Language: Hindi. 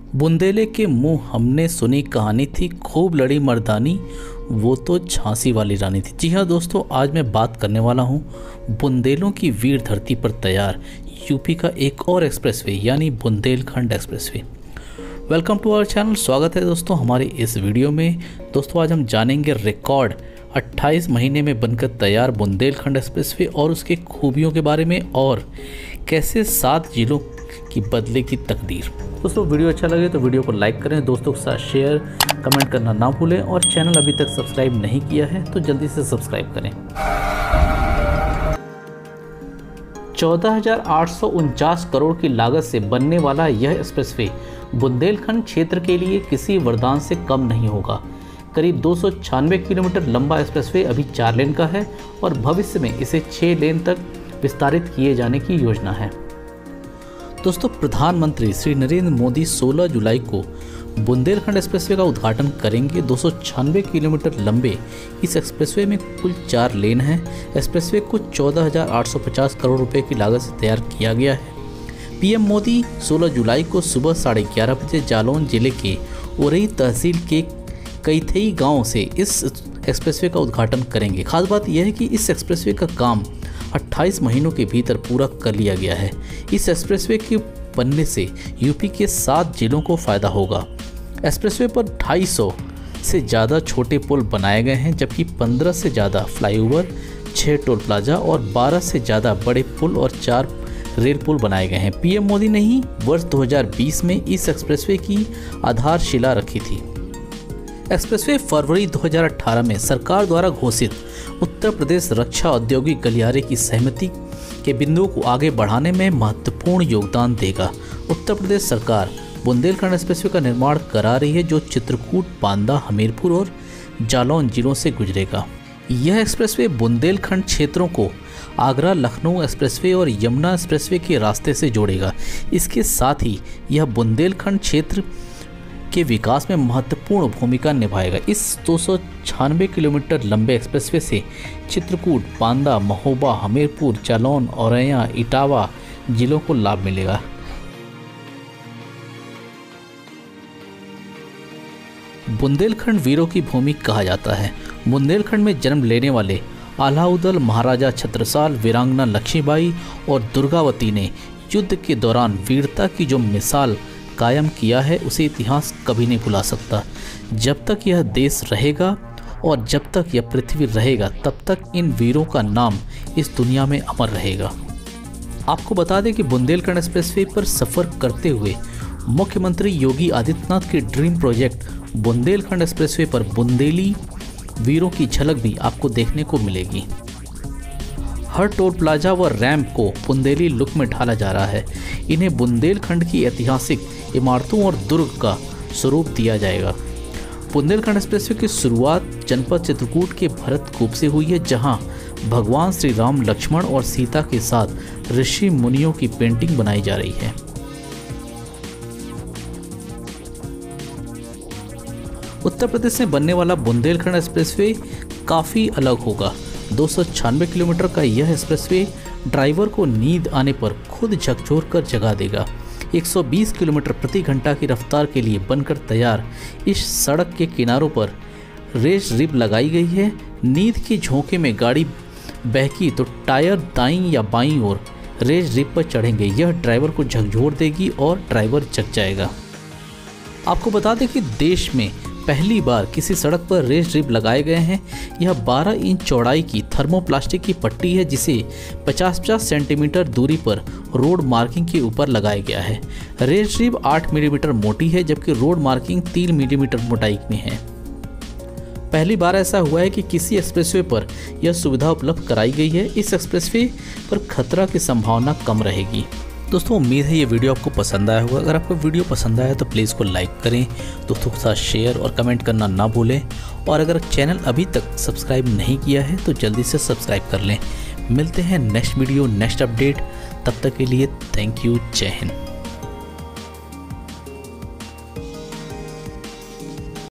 बुंदेले के मुंह हमने सुनी कहानी थी, खूब लड़ी मर्दानी, वो तो झांसी वाली रानी थी। जी हाँ दोस्तों, आज मैं बात करने वाला हूँ बुंदेलों की वीर धरती पर तैयार यूपी का एक और एक्सप्रेसवे यानी Bundelkhand expressway. Welcome to our channel. स्वागत है दोस्तों हमारे इस वीडियो में। दोस्तों आज हम जानेंगे रिकॉर्ड 28 महीने में बनकर तैयार बुंदेलखंड एक्सप्रेसवे और उसके खूबियों के बारे में, और कैसे 7 जिलों की बदलेगी तकदीर। दोस्तों वीडियो अच्छा लगे तो वीडियो को लाइक करें, दोस्तों के साथ शेयर कमेंट करना ना भूलें, और चैनल अभी तक सब्सक्राइब नहीं किया है तो जल्दी से सब्सक्राइब करें। 14,849 करोड़ की लागत से बनने वाला यह एक्सप्रेसवे बुंदेलखंड क्षेत्र के लिए किसी वरदान से कम नहीं होगा। करीब 296 किलोमीटर लंबा एक्सप्रेसवे अभी 4 लेन का है और भविष्य में इसे 6 लेन तक विस्तारित किए जाने की योजना है। दोस्तों प्रधानमंत्री श्री नरेंद्र मोदी 16 जुलाई को बुंदेलखंड एक्सप्रेसवे का उद्घाटन करेंगे। 296 किलोमीटर लंबे इस एक्सप्रेसवे में कुल 4 लेन हैं। एक्सप्रेसवे को 14,850 करोड़ रुपए की लागत से तैयार किया गया है। पीएम मोदी 16 जुलाई को सुबह 11:30 बजे जालौन जिले के उरई तहसील के कैथई गांव से इस एक्सप्रेसवे का उद्घाटन करेंगे। खास बात यह है कि इस एक्सप्रेसवे का काम 28 महीनों के भीतर पूरा कर लिया गया है। इस एक्सप्रेसवे के बनने से यूपी के 7 जिलों को फ़ायदा होगा। एक्सप्रेसवे पर 250 से ज़्यादा छोटे पुल बनाए गए हैं, जबकि 15 से ज़्यादा फ्लाईओवर, 6 टोल प्लाजा और 12 से ज़्यादा बड़े पुल और 4 रेल पुल बनाए गए हैं। पीएम मोदी ने ही वर्ष 2020 में इस एक्सप्रेसवे की आधारशिला रखी थी। एक्सप्रेसवे फरवरी 2018 में सरकार द्वारा घोषित उत्तर प्रदेश रक्षा औद्योगिक गलियारे की सहमति के बिंदुओं को आगे बढ़ाने में महत्वपूर्ण योगदान देगा। उत्तर प्रदेश सरकार बुंदेलखंड एक्सप्रेसवे का निर्माण करा रही है, जो चित्रकूट, बांदा, हमीरपुर और जालौन जिलों से गुजरेगा। यह एक्सप्रेसवे बुंदेलखंड क्षेत्रों को आगरा लखनऊ एक्सप्रेसवे और यमुना एक्सप्रेसवे के रास्ते से जोड़ेगा। इसके साथ ही यह बुंदेलखंड क्षेत्र के विकास में महत्वपूर्ण भूमिका निभाएगा। इस 296 किलोमीटर लंबे एक्सप्रेसवे से चित्रकूट, बांदा, महोबा, हमीरपुर, जालौन, औरैया, इटावा जिलों को लाभ मिलेगा। बुंदेलखंड वीरों की भूमि कहा जाता है। बुंदेलखंड में जन्म लेने वाले अलाउद्दीन महाराजा छत्रसाल, वीरांगना लक्ष्मीबाई और दुर्गावती ने युद्ध के दौरान वीरता की जो मिसाल कायम किया है, उसे इतिहास कभी नहीं भुला सकता। जब तक यह देश रहेगा और जब तक यह पृथ्वी रहेगा, तब तक इन वीरों का नाम इस दुनिया में अमर रहेगा। आपको बता दें कि बुंदेलखंड एक्सप्रेसवे पर सफ़र करते हुए मुख्यमंत्री योगी आदित्यनाथ के ड्रीम प्रोजेक्ट बुंदेलखंड एक्सप्रेसवे पर बुंदेली वीरों की झलक भी आपको देखने को मिलेगी। हर टोल प्लाजा व रैंप को बुंदेली लुक में ढाला जा रहा है। इन्हें बुंदेलखंड की ऐतिहासिक इमारतों और दुर्ग का स्वरूप दिया जाएगा। बुंदेलखंड एक्सप्रेसवे की शुरुआत जनपद चित्रकूट के भरतकूप से हुई है, जहां भगवान श्री राम, लक्ष्मण और सीता के साथ ऋषि मुनियों की पेंटिंग बनाई जा रही है। उत्तर प्रदेश में बनने वाला बुंदेलखंड एक्सप्रेसवे काफ़ी अलग होगा। 296 किलोमीटर का यह एक्सप्रेसवे ड्राइवर को नींद आने पर खुद झकझोर कर जगा देगा। 120 किलोमीटर प्रति घंटा की रफ्तार के लिए बनकर तैयार इस सड़क के किनारों पर रेस रिब लगाई गई है। नींद के झोंके में गाड़ी बहकी तो टायर दाईं या बाईं ओर रेस रिब पर चढ़ेंगे। यह ड्राइवर को झकझोर देगी और ड्राइवर जग जाएगा। आपको बता दें कि देश में पहली बार किसी सड़क पर रेस रिब लगाए गए हैं। यह 12 इंच चौड़ाई की थर्मोप्लास्टिक की पट्टी है, जिसे 50-50 सेंटीमीटर दूरी पर रोड मार्किंग के ऊपर लगाया गया है। रेस रिब 8 मिलीमीटर मोटी है, जबकि रोड मार्किंग 3 मिलीमीटर मोटाई में है। पहली बार ऐसा हुआ है कि किसी एक्सप्रेसवे पर यह सुविधा उपलब्ध कराई गई है। इस एक्सप्रेसवे पर खतरा की संभावना कम रहेगी। दोस्तों उम्मीद है ये वीडियो आपको पसंद आया होगा। अगर आपको वीडियो पसंद आया तो प्लीज़ को लाइक करें, दोस्तों के साथ शेयर और कमेंट करना ना भूलें, और अगर चैनल अभी तक सब्सक्राइब नहीं किया है तो जल्दी से सब्सक्राइब कर लें। मिलते हैं नेक्स्ट वीडियो, नेक्स्ट अपडेट। तब तक के लिए थैंक यू। जय हिंद।